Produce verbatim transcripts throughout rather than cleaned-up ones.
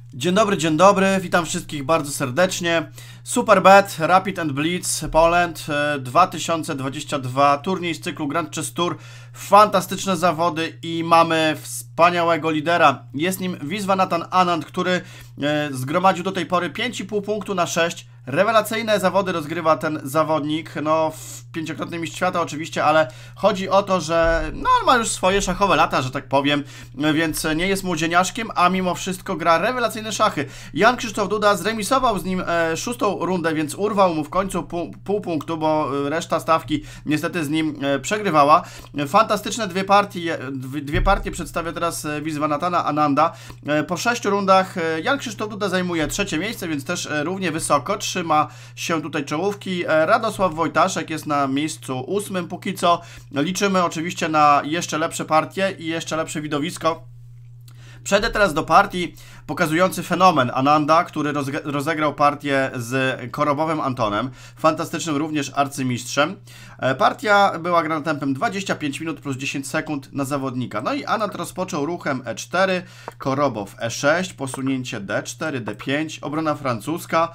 Dzień dobry, dzień dobry, witam wszystkich bardzo serdecznie. Superbet, Rapid and Blitz Poland dwa tysiące dwadzieścia dwa, turniej z cyklu Grand Chess Tour. Fantastyczne zawody i mamy wspaniałego lidera. Jest nim Viswanathan Anand, który zgromadził do tej pory pięć i pół punktu na sześć. Rewelacyjne zawody rozgrywa ten zawodnik, no pięciokrotny mistrz świata oczywiście, ale chodzi o to, że no, on ma już swoje szachowe lata, że tak powiem, więc nie jest młodzieniaszkiem, a mimo wszystko gra rewelacyjne szachy. Jan Krzysztof Duda zremisował z nim e, szóstą rundę, więc urwał mu w końcu pół, pół punktu, bo reszta stawki niestety z nim e, przegrywała. Fantastyczne dwie partie, dwie partie przedstawia teraz Viswanathana Ananda. E, po sześciu rundach e, Jan Krzysztof Duda zajmuje trzecie miejsce, więc też e, równie wysoko. Trzyma się tutaj czołówki. Radosław Wojtaszek jest na miejscu ósmym póki co. Liczymy oczywiście na jeszcze lepsze partie i jeszcze lepsze widowisko. Przejdę teraz do partii pokazujący fenomen Ananda, który rozegrał partię z Korobowem Antonem, fantastycznym również arcymistrzem. Partia była grana tempem dwadzieścia pięć minut plus dziesięć sekund na zawodnika. No i Anand rozpoczął ruchem e cztery, Korobow e sześć, posunięcie d cztery, d pięć, obrona francuska,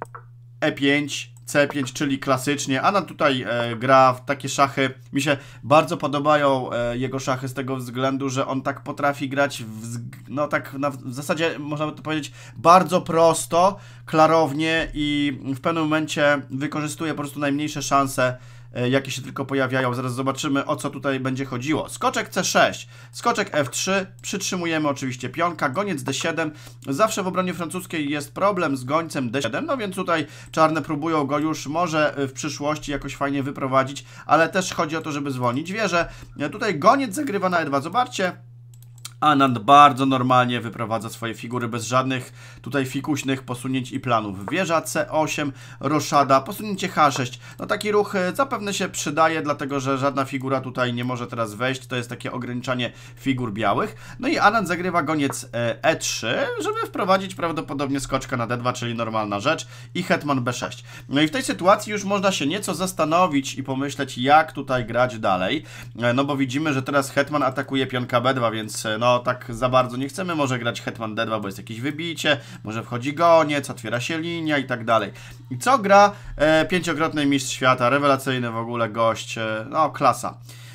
e pięć, c pięć, czyli klasycznie. Anand tutaj e, gra w takie szachy. Mi się bardzo podobają e, jego szachy z tego względu, że on tak potrafi grać w, no tak na, w zasadzie można by to powiedzieć bardzo prosto, klarownie i w pewnym momencie wykorzystuje po prostu najmniejsze szanse, jakie się tylko pojawiają. Zaraz zobaczymy, o co tutaj będzie chodziło. Skoczek c sześć, skoczek f trzy, przytrzymujemy oczywiście pionka, goniec d siedem. Zawsze w obronie francuskiej jest problem z gońcem d siedem, no więc tutaj czarne próbują go już może w przyszłości jakoś fajnie wyprowadzić, ale też chodzi o to, żeby zwolnić wieżę. Tutaj goniec zagrywa na e dwa, zobaczcie. Anand bardzo normalnie wyprowadza swoje figury bez żadnych tutaj fikuśnych posunięć i planów. Wieża c osiem, roszada, posunięcie h sześć. No taki ruch zapewne się przydaje, dlatego że żadna figura tutaj nie może teraz wejść. To jest takie ograniczanie figur białych. No i Anand zagrywa goniec e trzy, żeby wprowadzić prawdopodobnie skoczka na d dwa, czyli normalna rzecz, i hetman b sześć. No i w tej sytuacji już można się nieco zastanowić i pomyśleć, jak tutaj grać dalej. No bo widzimy, że teraz hetman atakuje pionka b dwa, więc no No tak za bardzo nie chcemy może grać hetman d dwa, bo jest jakieś wybicie, może wchodzi goniec, otwiera się linia i tak dalej. I co gra? E, pięciokrotny mistrz świata, rewelacyjny w ogóle gość, e, no klasa.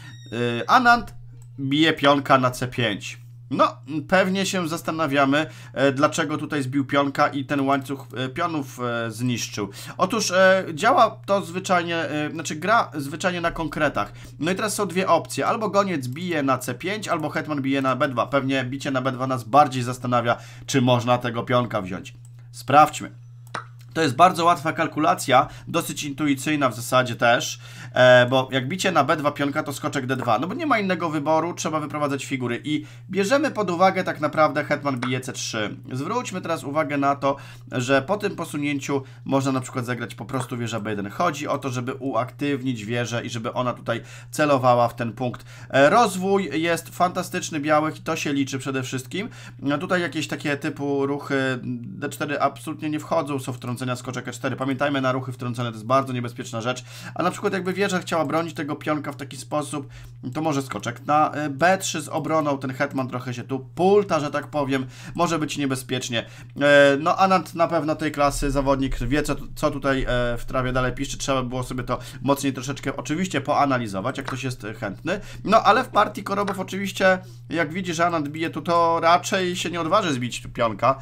E, Anand bije pionka na c pięć. No, pewnie się zastanawiamy, e, dlaczego tutaj zbił pionka i ten łańcuch e, pionów e, zniszczył. Otóż e, działa to zwyczajnie, e, znaczy gra zwyczajnie na konkretach. No i teraz są dwie opcje. Albo goniec bije na c pięć, albo hetman bije na b dwa. Pewnie bicie na b dwa nas bardziej zastanawia, czy można tego pionka wziąć. Sprawdźmy. To jest bardzo łatwa kalkulacja, dosyć intuicyjna w zasadzie też, e, bo jak bicie na b dwa pionka to skoczek d dwa, no bo nie ma innego wyboru, trzeba wyprowadzać figury i bierzemy pod uwagę tak naprawdę hetman bije c trzy. Zwróćmy teraz uwagę na to, że po tym posunięciu można na przykład zagrać po prostu wieża b jeden. Chodzi o to, żeby uaktywnić wieżę i żeby ona tutaj celowała w ten punkt. E, rozwój jest fantastyczny białych i to się liczy przede wszystkim. No tutaj jakieś takie typu ruchy d cztery absolutnie nie wchodzą, są wtrącone skoczek e cztery. Pamiętajmy, na ruchy wtrącone to jest bardzo niebezpieczna rzecz. A na przykład jakby wieża chciała bronić tego pionka w taki sposób, to może skoczek na b trzy z obroną. Ten hetman trochę się tu pulta, że tak powiem. Może być niebezpiecznie. No Anand na pewno tej klasy zawodnik wie, co, co tutaj w trawie dalej piszczy. Trzeba było sobie to mocniej troszeczkę oczywiście poanalizować, jak ktoś jest chętny. No ale w partii Korobow oczywiście, jak widzi, że Anand bije tu, to raczej się nie odważy zbić tu pionka.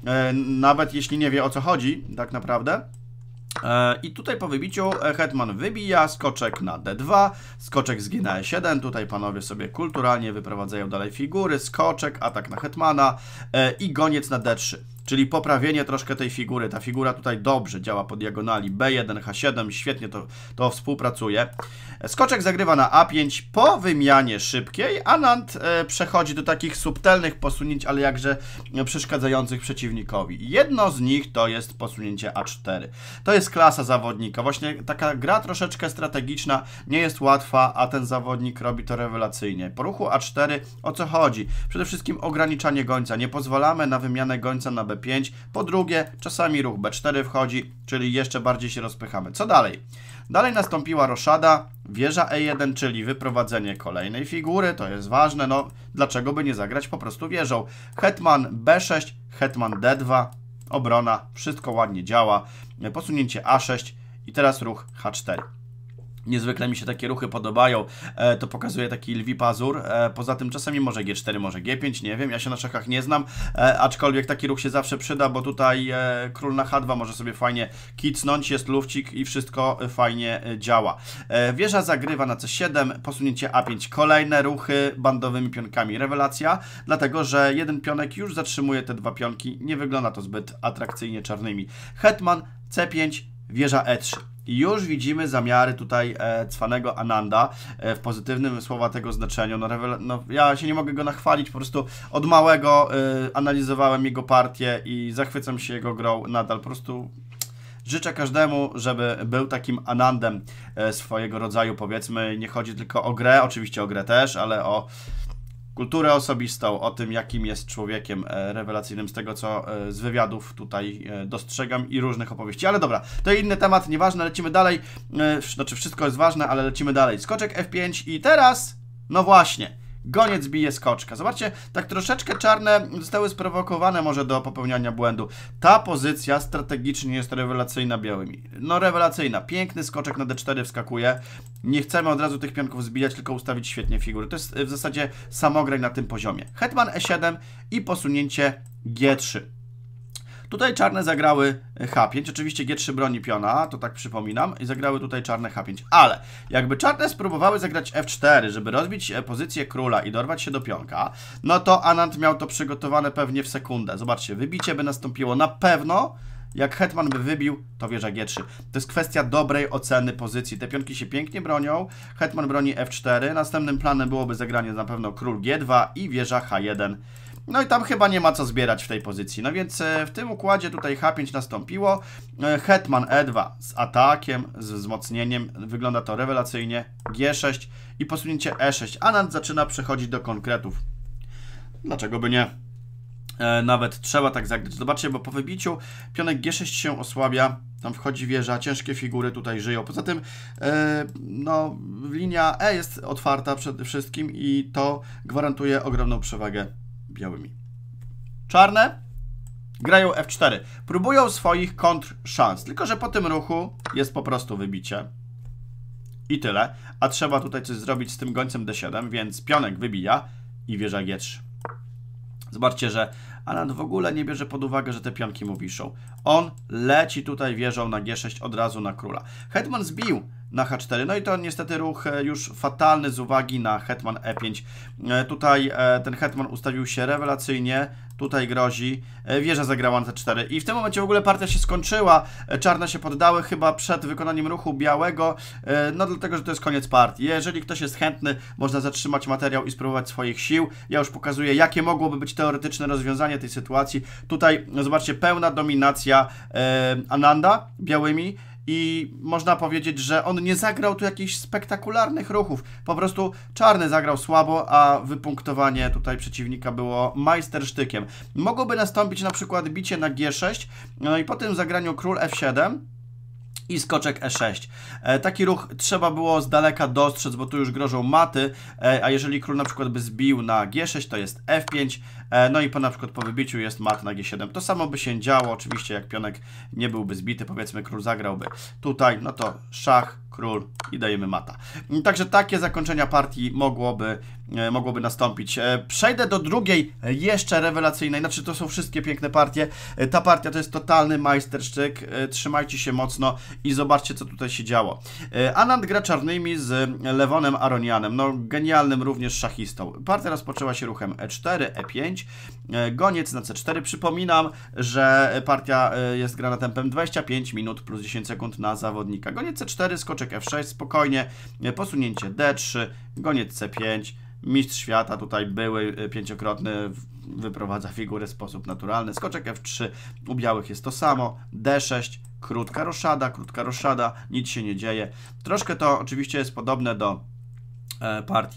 Nawet jeśli nie wie, o co chodzi, tak naprawdę. I tutaj po wybiciu hetman wybija, skoczek na d dwa, skoczek z g na e siedem, tutaj panowie sobie kulturalnie wyprowadzają dalej figury, skoczek, atak na hetmana i goniec na d trzy. Czyli poprawienie troszkę tej figury. Ta figura tutaj dobrze działa po diagonali. b jeden, h siedem, świetnie to, to współpracuje. Skoczek zagrywa na a pięć. Po wymianie szybkiej Anand e, przechodzi do takich subtelnych posunięć, ale jakże przeszkadzających przeciwnikowi. Jedno z nich to jest posunięcie a cztery. To jest klasa zawodnika. Właśnie taka gra troszeczkę strategiczna, nie jest łatwa, a ten zawodnik robi to rewelacyjnie. Po ruchu a cztery o co chodzi? Przede wszystkim ograniczanie gońca. Nie pozwalamy na wymianę gońca na b pięć. Po drugie, czasami ruch b cztery wchodzi, czyli jeszcze bardziej się rozpychamy. Co dalej? Dalej nastąpiła roszada, wieża E jeden, czyli wyprowadzenie kolejnej figury, to jest ważne, no dlaczego by nie zagrać po prostu wieżą. Hetman B sześć, hetman D dwa, obrona, wszystko ładnie działa, posunięcie A sześć i teraz ruch H cztery. Niezwykle mi się takie ruchy podobają, e, to pokazuje taki lwi pazur, e, poza tym czasami może G cztery, może G pięć, nie wiem, ja się na szachach nie znam, e, aczkolwiek taki ruch się zawsze przyda, bo tutaj e, król na H dwa może sobie fajnie kicnąć, jest lufcik i wszystko fajnie e, działa. E, wieża zagrywa na C siedem, posunięcie A pięć, kolejne ruchy bandowymi pionkami, rewelacja, dlatego że jeden pionek już zatrzymuje te dwa pionki, nie wygląda to zbyt atrakcyjnie czarnymi. Hetman C pięć, wieża E trzy. I już widzimy zamiary tutaj e, cwanego Ananda e, w pozytywnym słowa tego znaczeniu. No, no, ja się nie mogę go nachwalić, po prostu od małego e, analizowałem jego partię i zachwycam się jego grą nadal. Po prostu życzę każdemu, żeby był takim Anandem e, swojego rodzaju, powiedzmy. Nie chodzi tylko o grę, oczywiście o grę też, ale o kulturę osobistą, o tym, jakim jest człowiekiem e, rewelacyjnym, z tego, co e, z wywiadów tutaj e, dostrzegam i różnych opowieści. Ale dobra, to inny temat, nieważne, lecimy dalej. E, znaczy, wszystko jest ważne, ale lecimy dalej. Skoczek F pięć i teraz, no właśnie, goniec bije skoczka. Zobaczcie, tak troszeczkę czarne zostały sprowokowane może do popełniania błędu. Ta pozycja strategicznie jest rewelacyjna białymi. No rewelacyjna. Piękny skoczek na D cztery wskakuje. Nie chcemy od razu tych pionków zbijać, tylko ustawić świetnie figury. To jest w zasadzie samograj na tym poziomie. Hetman E siedem i posunięcie G trzy. Tutaj czarne zagrały H pięć, oczywiście G trzy broni piona, to tak przypominam, i zagrały tutaj czarne H pięć, ale jakby czarne spróbowały zagrać F cztery, żeby rozbić pozycję króla i dorwać się do pionka, no to Anand miał to przygotowane pewnie w sekundę. Zobaczcie, wybicie by nastąpiło na pewno, jak hetman by wybił, to wieża G trzy. To jest kwestia dobrej oceny pozycji. Te pionki się pięknie bronią, hetman broni F cztery, następnym planem byłoby zagranie na pewno król G dwa i wieża H jeden. No i tam chyba nie ma co zbierać w tej pozycji. No więc w tym układzie tutaj H pięć nastąpiło. Hetman E dwa z atakiem, z wzmocnieniem. Wygląda to rewelacyjnie. G sześć i posunięcie E sześć. Anand zaczyna przechodzić do konkretów. Dlaczego by nie? E, nawet trzeba tak zagrać. Zobaczcie, bo po wybiciu pionek G sześć się osłabia. Tam wchodzi wieża, ciężkie figury tutaj żyją. Poza tym e, no, linia E jest otwarta przede wszystkim i to gwarantuje ogromną przewagę białymi. Czarne grają F cztery. Próbują swoich kontr szans. Tylko że po tym ruchu jest po prostu wybicie. I tyle. A trzeba tutaj coś zrobić z tym gońcem D siedem, więc pionek wybija i wieża G trzy. Zobaczcie, że Anand w ogóle nie bierze pod uwagę, że te pionki mu wiszą. On leci tutaj wieżą na G sześć od razu na króla. Hetman zbił na H cztery, no i to niestety ruch już fatalny z uwagi na hetman E pięć. Tutaj ten hetman ustawił się rewelacyjnie, tutaj grozi, wieża zagrała na C cztery i w tym momencie w ogóle partia się skończyła, czarne się poddały chyba przed wykonaniem ruchu białego, no dlatego, że to jest koniec partii. Jeżeli ktoś jest chętny, można zatrzymać materiał i spróbować swoich sił. Ja już pokazuję, jakie mogłoby być teoretyczne rozwiązanie tej sytuacji. Tutaj, no zobaczcie, pełna dominacja e, Ananda białymi. I można powiedzieć, że on nie zagrał tu jakichś spektakularnych ruchów. Po prostu czarny zagrał słabo, a wypunktowanie tutaj przeciwnika było majstersztykiem. Mogłoby nastąpić na przykład bicie na G sześć, no i po tym zagraniu król F siedem i skoczek E sześć. E, taki ruch trzeba było z daleka dostrzec, bo tu już grożą maty, e, a jeżeli król na przykład by zbił na G sześć, to jest F pięć, e, no i po na przykład po wybiciu jest mat na G siedem. To samo by się działo, oczywiście jak pionek nie byłby zbity, powiedzmy król zagrałby tutaj, no to szach, król i dajemy mata. Także takie zakończenia partii mogłoby, e, mogłoby nastąpić. E, przejdę do drugiej, jeszcze rewelacyjnej, znaczy to są wszystkie piękne partie. E, ta partia to jest totalny majstersztyk, e, trzymajcie się mocno i zobaczcie, co tutaj się działo. E, Anand gra czarnymi z Lewonem Aronianem, no genialnym również szachistą. Partia rozpoczęła się ruchem E cztery, E pięć, e, goniec na C cztery. Przypominam, że partia e, jest grana tempem dwadzieścia pięć minut plus dziesięć sekund na zawodnika. Goniec C cztery, skoczek F sześć, spokojnie, e, posunięcie D trzy, goniec C pięć, mistrz świata tutaj były e, pięciokrotny, wyprowadza figurę w sposób naturalny, skoczek F trzy, u białych jest to samo, D sześć, krótka roszada, krótka roszada, nic się nie dzieje. Troszkę to oczywiście jest podobne do e, partii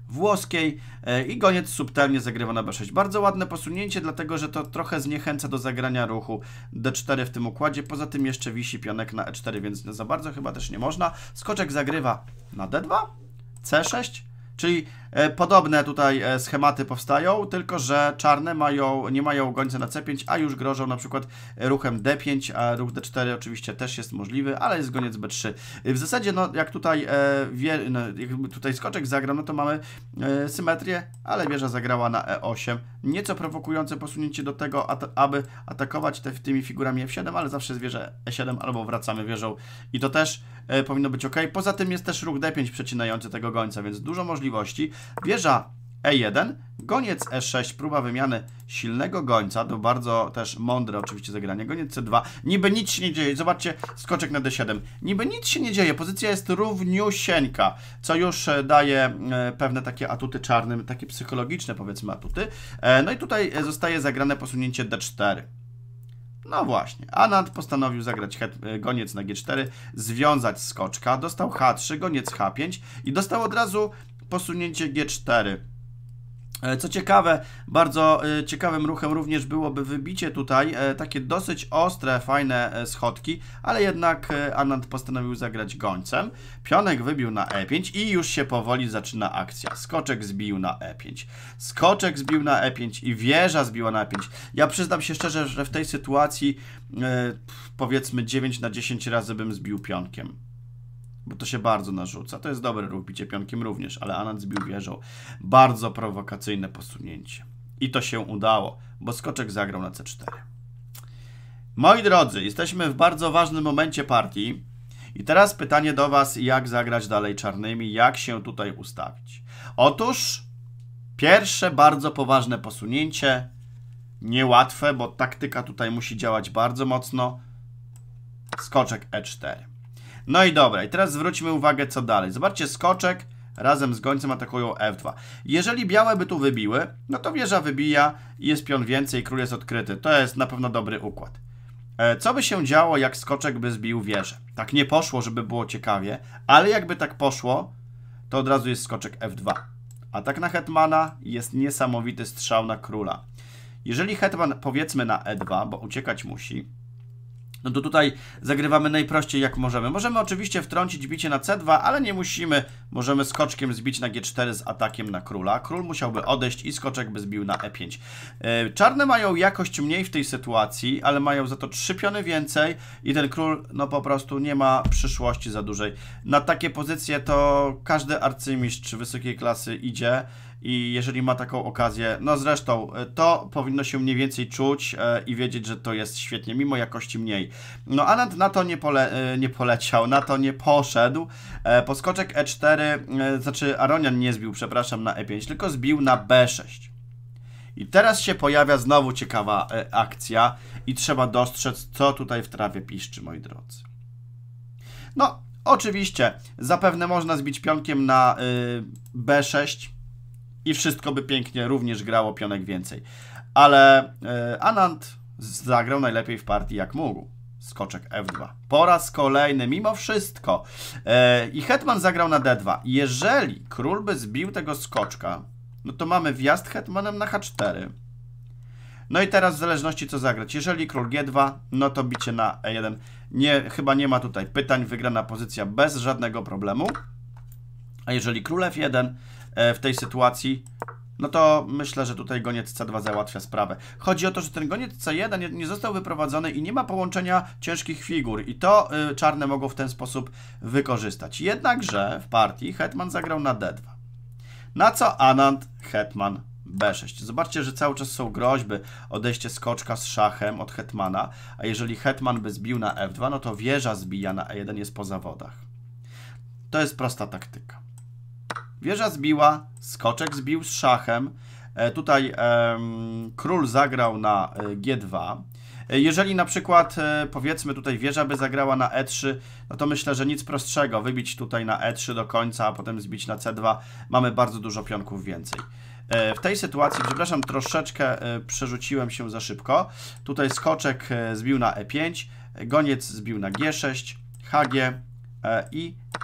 włoskiej i goniec subtelnie zagrywa na B sześć. Bardzo ładne posunięcie, dlatego że to trochę zniechęca do zagrania ruchu D cztery w tym układzie. Poza tym jeszcze wisi pionek na E cztery, więc za bardzo chyba też nie można. Skoczek zagrywa na D dwa, C sześć, czyli e, podobne tutaj e, schematy powstają, tylko że czarne mają, nie mają gońca na C pięć, a już grożą na przykład ruchem D pięć, a ruch D cztery oczywiście też jest możliwy, ale jest goniec B trzy. W zasadzie, no jak tutaj, e, wie, no, jak tutaj skoczek zagrał, no to mamy e, symetrię, ale wieża zagrała na E osiem. Nieco prowokujące posunięcie do tego, at aby atakować te, tymi figurami F siedem, ale zawsze jest wieża E siedem albo wracamy wieżą i to też e, powinno być ok. Poza tym jest też ruch D pięć przecinający tego gońca, więc dużo możliwości. Wieża E jeden, goniec E sześć, próba wymiany silnego gońca, to bardzo też mądre oczywiście zagranie, goniec C dwa, niby nic się nie dzieje, zobaczcie, skoczek na D siedem, niby nic się nie dzieje, pozycja jest równiusieńka, co już daje pewne takie atuty czarnym, takie psychologiczne powiedzmy atuty, no i tutaj zostaje zagrane posunięcie D cztery. No właśnie, Anand postanowił zagrać goniec na G cztery, związać skoczka, dostał H trzy, goniec H pięć i dostał od razu posunięcie G cztery. Co ciekawe, bardzo ciekawym ruchem również byłoby wybicie tutaj, takie dosyć ostre, fajne schodki, ale jednak Anand postanowił zagrać gońcem. Pionek wybił na E pięć i już się powoli zaczyna akcja. Skoczek zbił na E pięć. Skoczek zbił na E pięć i wieża zbiła na E pięć. Ja przyznam się szczerze, że w tej sytuacji powiedzmy dziewięć na dziesięć razy bym zbił pionkiem. Bo to się bardzo narzuca. To jest dobry ruch, bicie pionkiem również, ale Anand zbił wieżą. Bardzo prowokacyjne posunięcie. I to się udało, bo skoczek zagrał na C cztery. Moi drodzy, jesteśmy w bardzo ważnym momencie partii. I teraz pytanie do Was, jak zagrać dalej czarnymi, jak się tutaj ustawić. Otóż pierwsze bardzo poważne posunięcie, niełatwe, bo taktyka tutaj musi działać bardzo mocno. Skoczek E cztery. No i dobra, i teraz zwróćmy uwagę, co dalej. Zobaczcie, skoczek razem z gońcem atakują F dwa. Jeżeli białe by tu wybiły, no to wieża wybija i jest pion więcej, król jest odkryty. To jest na pewno dobry układ. E, co by się działo, jak skoczek by zbił wieżę? Tak nie poszło, żeby było ciekawie, ale jakby tak poszło, to od razu jest skoczek F dwa. Atak na hetmana jest niesamowity strzał na króla. Jeżeli hetman powiedzmy na E dwa, bo uciekać musi, no to tutaj zagrywamy najprościej jak możemy. Możemy oczywiście wtrącić bicie na C dwa, ale nie musimy. Możemy skoczkiem zbić na G cztery z atakiem na króla. Król musiałby odejść i skoczek by zbił na E pięć. Czarne mają jakość mniej w tej sytuacji, ale mają za to trzy piony więcej i ten król no po prostu nie ma przyszłości za dużej. Na takie pozycje to każdy arcymistrz wysokiej klasy idzie. I jeżeli ma taką okazję, no zresztą to powinno się mniej więcej czuć e, i wiedzieć, że to jest świetnie, mimo jakości mniej. No Anand na to nie, pole, e, nie poleciał, na to nie poszedł. E, poskoczek E cztery, e, znaczy Aronian nie zbił, przepraszam, na E pięć, tylko zbił na B sześć. I teraz się pojawia znowu ciekawa e, akcja i trzeba dostrzec, co tutaj w trawie piszczy, moi drodzy. No, oczywiście, zapewne można zbić pionkiem na y, B sześć, i wszystko by pięknie również grało pionek więcej. Ale e, Anand zagrał najlepiej w partii jak mógł. Skoczek F dwa. Po raz kolejny, mimo wszystko. E, I hetman zagrał na D dwa. Jeżeli król by zbił tego skoczka, no to mamy wjazd hetmanem na H cztery. No i teraz w zależności co zagrać. Jeżeli król G dwa, no to bicie na E jeden. Nie, chyba nie ma tutaj pytań. Wygrana pozycja bez żadnego problemu. A jeżeli król F jeden w tej sytuacji, no to myślę, że tutaj goniec C dwa załatwia sprawę. Chodzi o to, że ten goniec C jeden nie, nie został wyprowadzony i nie ma połączenia ciężkich figur i to y, czarne mogą w ten sposób wykorzystać. Jednakże w partii hetman zagrał na D dwa. Na co Anand hetman B sześć. Zobaczcie, że cały czas są groźby, odejście skoczka z szachem od hetmana, a jeżeli hetman by zbił na F dwa, no to wieża zbija na E jeden, jest po zawodach. To jest prosta taktyka. Wieża zbiła, skoczek zbił z szachem, e, tutaj e, król zagrał na e, G dwa. E, jeżeli na przykład e, powiedzmy tutaj wieża by zagrała na E trzy, no to myślę, że nic prostszego, wybić tutaj na E trzy do końca, a potem zbić na C dwa, mamy bardzo dużo pionków więcej. E, w tej sytuacji, przepraszam, troszeczkę e, przerzuciłem się za szybko, tutaj skoczek e, zbił na E pięć, goniec zbił na G sześć, H G e, i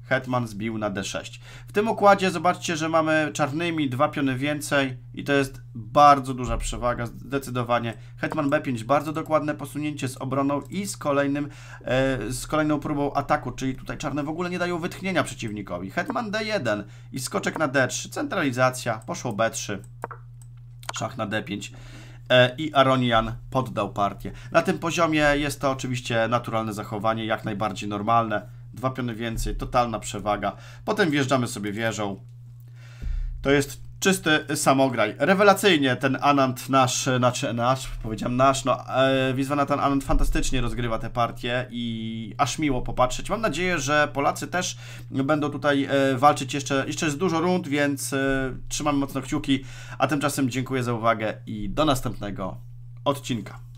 hetman zbił na d sześć. W tym układzie zobaczcie, że mamy czarnymi dwa piony więcej i to jest bardzo duża przewaga, zdecydowanie. Hetman b pięć, bardzo dokładne posunięcie z obroną i z, kolejnym, e, z kolejną próbą ataku, czyli tutaj czarne w ogóle nie dają wytchnienia przeciwnikowi. Hetman d jeden i skoczek na d trzy, centralizacja, poszło b trzy, szach na d pięć. I Aronian poddał partię. Na tym poziomie jest to oczywiście naturalne zachowanie, jak najbardziej normalne. Dwa piony więcej, totalna przewaga. Potem wjeżdżamy sobie wieżą. To jest czysty samograj. Rewelacyjnie ten Anand nasz, znaczy nasz, powiedziałem nasz, no e, Viswanathan Anand fantastycznie rozgrywa te partie i aż miło popatrzeć. Mam nadzieję, że Polacy też będą tutaj e, walczyć jeszcze, jeszcze jest dużo rund, więc e, trzymamy mocno kciuki, a tymczasem dziękuję za uwagę i do następnego odcinka.